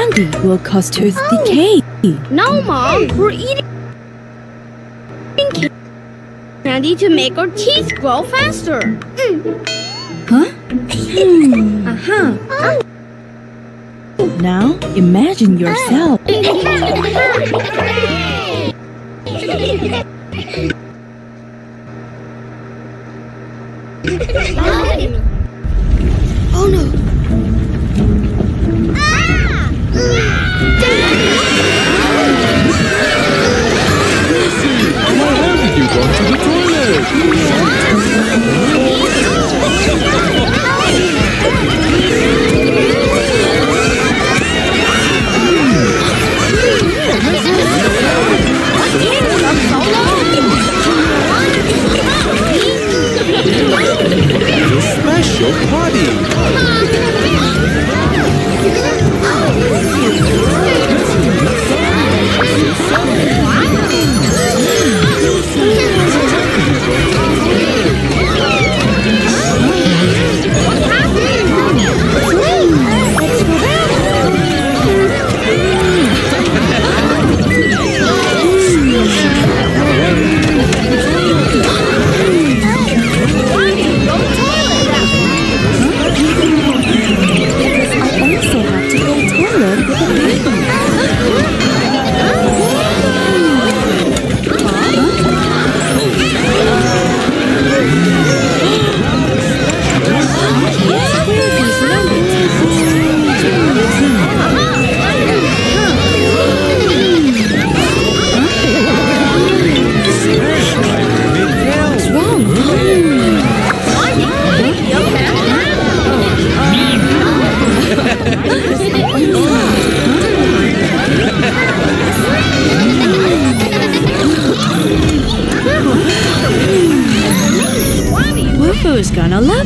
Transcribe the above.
candy will cause tooth decay. No, Mom, we're eating candy to make our teeth grow faster. Huh? Now, imagine yourself. Oh no! Why haven't you gone to the Your special party! Wolfoo's gonna love